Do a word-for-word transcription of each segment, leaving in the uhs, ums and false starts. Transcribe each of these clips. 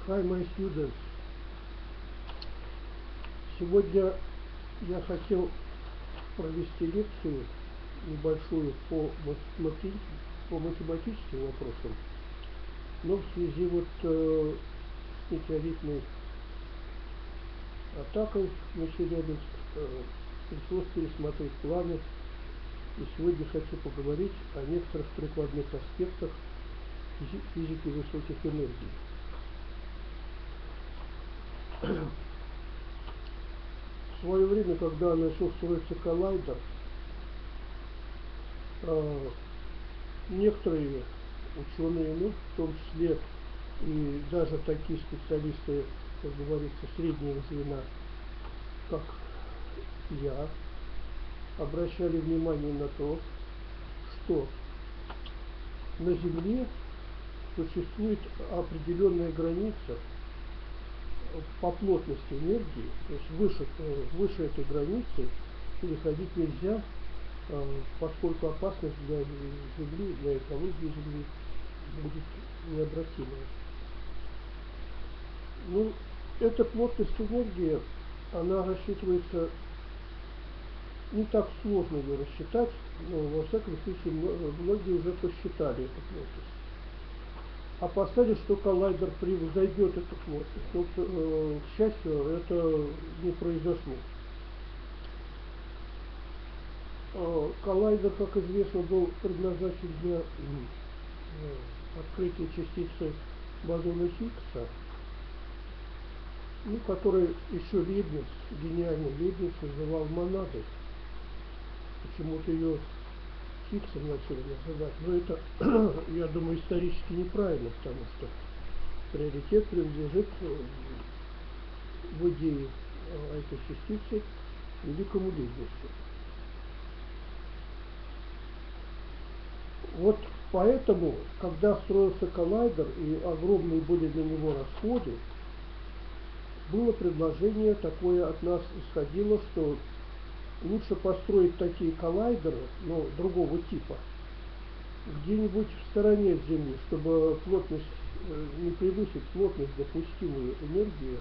Hi, my students. Сегодня я хотел провести лекцию небольшую по, математи... по математическим вопросам, но в связи вот э, с метеоритной атакой на Челябинск э, пришлось пересмотреть планы, и сегодня хочу поговорить о некоторых прикладных аспектах физи физики высоких энергий. В свое время, когда начал строиться коллайдер, э, некоторые ученые, ну, в том числе и даже такие специалисты, как говорится, среднего звена, как я, обращали внимание на то, что на Земле существует определенная граница по плотности энергии, то есть выше, выше этой границы переходить нельзя, поскольку опасность для Земли, для экологии Земли будет необратимая. Ну, эта плотность энергии, она рассчитывается, не так сложно ее рассчитать, но во всяком случае многие уже посчитали эту плотность. Опасались, что коллайдер превзойдет эту плотность, но, к счастью, это не произошло. Коллайдер, как известно, был предназначен для открытия частицы бозона Хиггса, ну, который еще Лейбниц, гениальный Лейбниц, называл монадой. Почему-то ее Хиггсом начали называть, но это, я думаю, исторически неправильно, потому что приоритет принадлежит в идее этой частицы великому Лейбницу. Вот поэтому, когда строился коллайдер и огромные были для него расходы, было предложение такое от нас исходило, что лучше построить такие коллайдеры, но другого типа, где-нибудь в стороне от Земли, чтобы плотность не превысить плотность, допустимую энергию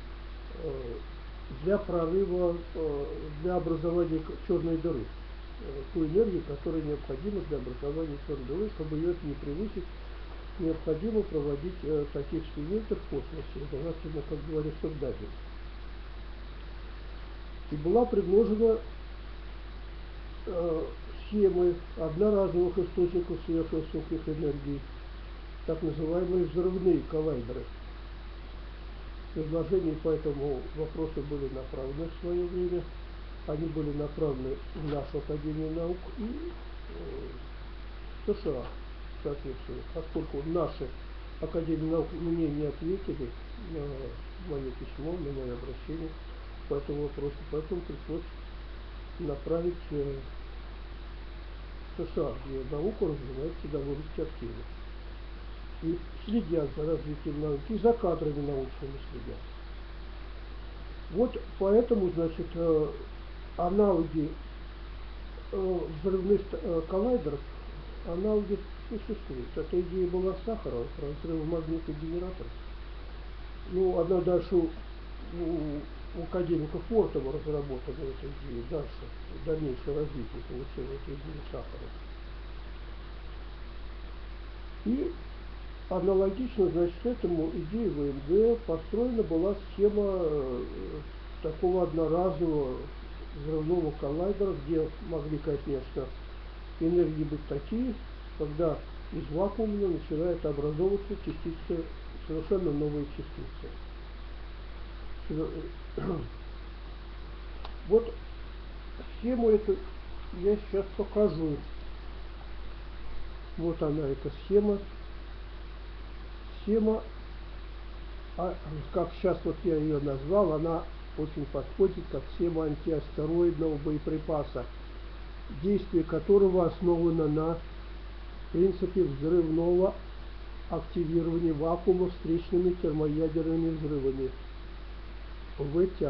для прорыва, для образования черной дыры. Ту энергию, которая необходима для образования черной дыры, чтобы ее не превысить, необходимо проводить такие эксперименты в космосе, желательно, как говорится, в дальнем. И была предложена э, схемы одноразовых источников сверхвысоких энергий, так называемые взрывные коллайдеры. Предложения по этому вопросу были направлены в свое время. Они были направлены в нашу Академию наук и э, в США, соответственно, поскольку наши Академии наук мне не ответили на мое письмо, на мое обращение по этому вопросу, поэтому пришлось направить э, в США, где наука развивается довольно-таки активно. И следят за развитием науки, и за кадрами научными следят. Вот поэтому, значит, э, аналоги э, взрывных э, коллайдеров, аналоги существуют. Эта идея была Сахарова про взрывомагнитный генератор. Ну, она дальше у, у академика Фортова разработана, эта идея, дальше, дальнейшее развитие получила эта идея Сахарова. И аналогично, значит, этому идее ВМГ построена была схема э, такого одноразового взрывного коллайдера, где могли, конечно, энергии быть такие, когда из вакуума начинает образовываться частицы, совершенно новые частицы. Вот схему эту я сейчас покажу. Вот она, эта схема. Схема, а, как сейчас вот я ее назвал, она очень подходит как схема антиастероидного боеприпаса, действие которого основано на принципе взрывного активирования вакуума встречными термоядерными взрывами. ВТЯГ.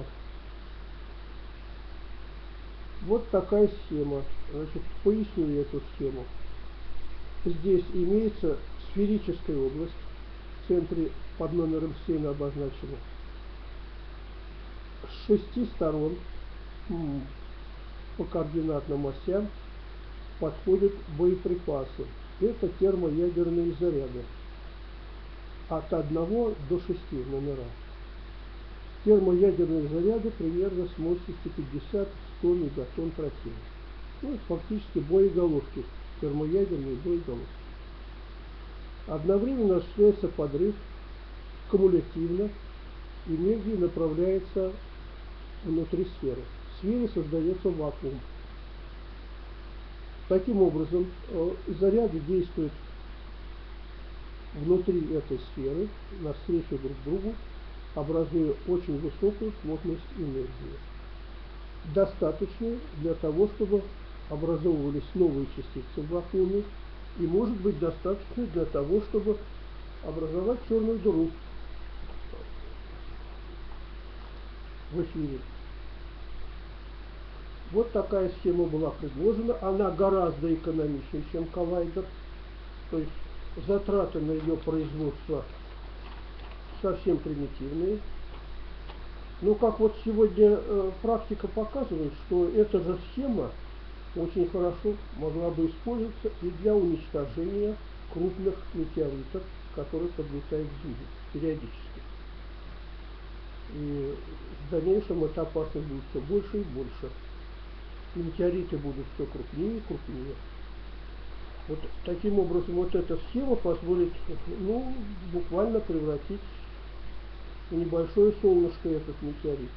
Вот такая схема. Значит, поясню эту схему. Здесь имеется сферическая область в центре под номером семь обозначено. С шести сторон по координатным осям подходят боеприпасы. Это термоядерные заряды. От одного до шести номера. Термоядерные заряды примерно с мощностью пятьдесят-сто мегатонн тротила. Ну, это фактически боеголовки, термоядерные боеголовки. Одновременно осуществляется подрыв кумулятивно, энергия направляется внутри сферы. В сфере создается вакуум. Таким образом, заряды действуют внутри этой сферы, навстречу друг другу, образуя очень высокую плотность энергии, достаточную для того, чтобы образовывались новые частицы в вакууме, и может быть достаточно для того, чтобы образовать черную дыру в эфире. Вот такая схема была предложена. Она гораздо экономичнее, чем коллайдер. То есть затраты на ее производство совсем примитивные. Но как вот сегодня э, практика показывает, что эта же схема очень хорошо могла бы использоваться и для уничтожения крупных метеоритов, которые подлетают к Земле периодически. И в дальнейшем эта опасность будет все больше и больше. Метеориты будут все крупнее и крупнее. Вот таким образом вот эта схема позволит, ну, буквально превратить в небольшое солнышко этот метеорит.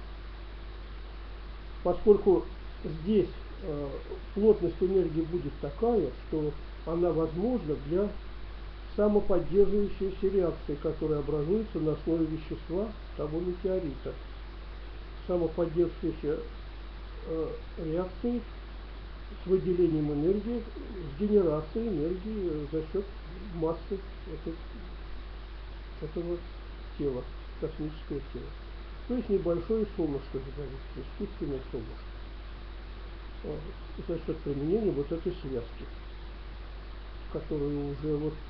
Поскольку здесь э, плотность энергии будет такая, что она возможна для самоподдерживающейся реакции, которая образуется на основе вещества того метеорита. Самоподдерживающая э, реакции с выделением энергии, с генерацией энергии за счет массы этого, этого тела, космического тела. То есть небольшое солнышко загорится, искусственное солнышко, за счет применения вот этой связки, которую уже вот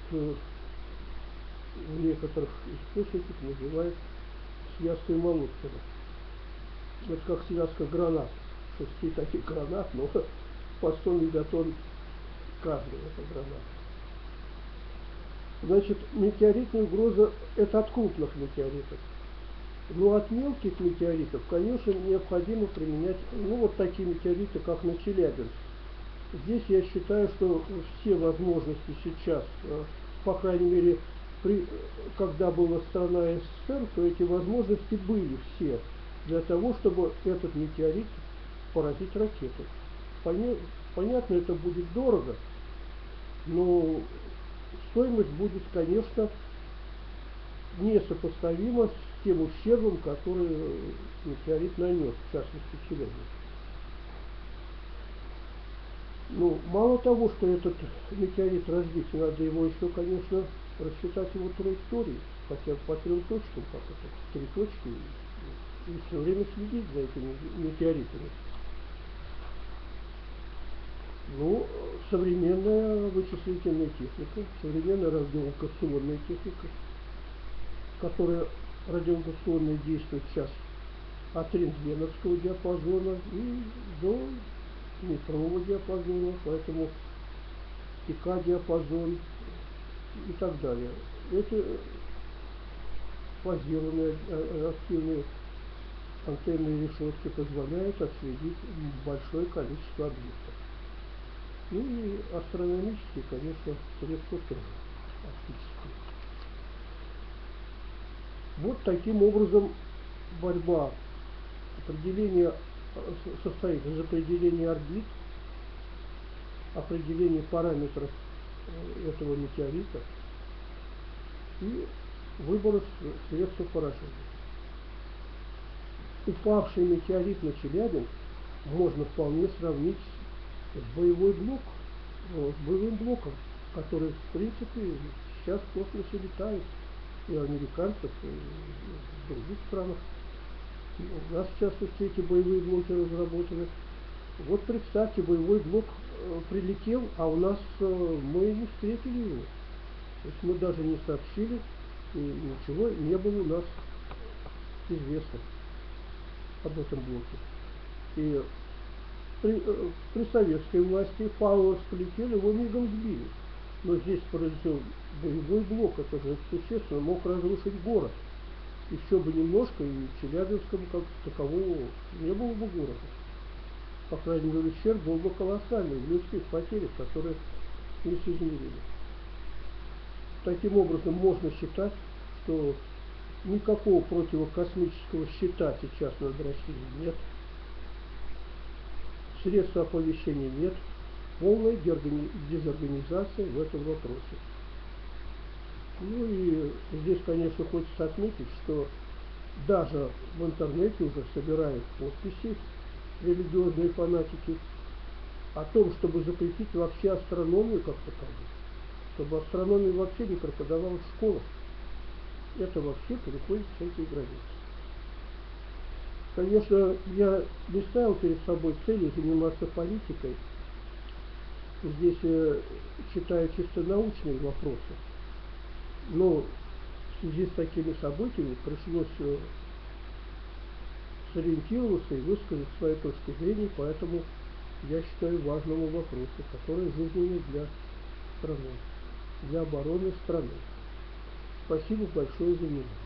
в некоторых источниках называют связкой Молодцева. Это как связка гранат, шести таких гранат, но по сто мегатонн каждая эта граната. Значит, метеоритная угроза – это от крупных метеоритов. Но от мелких метеоритов, конечно, необходимо применять, ну, вот такие метеориты, как на Челябинск. Здесь я считаю, что все возможности сейчас, по крайней мере, при, когда была страна СССР, то эти возможности были все для того, чтобы этот метеорит поразить ракетой. Понятно, это будет дорого, но стоимость будет, конечно, несопоставима с тем ущербом, который метеорит нанес, в частности, Челябинск. Ну, мало того, что этот метеорит разбить, надо его еще, конечно, рассчитать его траектории, хотя бы по трем точкам, как это, три точки, и все время следить за этими метеоритами. Ну, современная вычислительная техника, современная радиолокационная техника, которая радиолокационная действует сейчас от рентгеновского диапазона и до метрового диапазона, поэтому ИК-диапазон и так далее. Эти фазированные активные антенные решетки позволяют отследить большое количество объектов. Ну и астрономические, конечно, средства тоже оптические. Вот таким образом борьба определение состоит из определения орбит, определения параметров этого метеорита и выбора средства поражения. Упавший метеорит на Челябинск можно вполне сравнить с боевой блок, с боевым блоком, который, в принципе, сейчас в космосе летает и у американцев, и в других странах. У нас, в частности, эти боевые блоки разработаны. Вот представьте, боевой блок э, прилетел, а у нас э, мы не встретили его. То есть мы даже не сообщили и ничего не было у нас известно об этом блоке. И при, э, при советской власти Павловск полетели, его мигом сбили. Но здесь произошел боевой блок, это же существенно мог разрушить город. Еще бы немножко, и Челябинском как такового не было бы города. По крайней мере, ущерб был бы колоссальный в людских потерях, которые несоизмеримы. Таким образом, можно считать, что никакого противокосмического щита сейчас над Россией нет, средств оповещения нет, полная дезорганизация в этом вопросе. Ну и здесь, конечно, хочется отметить, что даже в интернете уже собирают подписи религиозные фанатики о том, чтобы запретить вообще астрономию как таковую, чтобы астрономия вообще не преподавалась в школах. Это вообще переходит всякие границы. Конечно, я не ставил перед собой целью заниматься политикой. Здесь я читаю чисто научные вопросы. Но в связи с такими событиями пришлось сориентироваться и высказать свою точку зрения, поэтому я считаю важному вопросу, который жизненный для страны, для обороны страны. Спасибо большое за внимание.